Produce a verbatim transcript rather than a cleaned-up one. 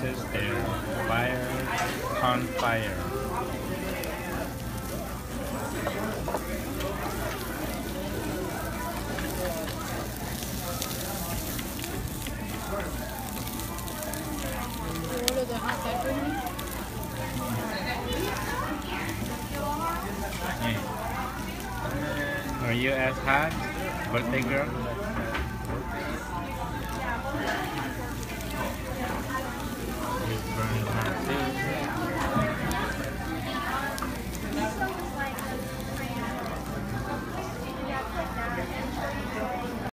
is there. Fire on fire. order the hot pepper? Are you as hot, birthday girl?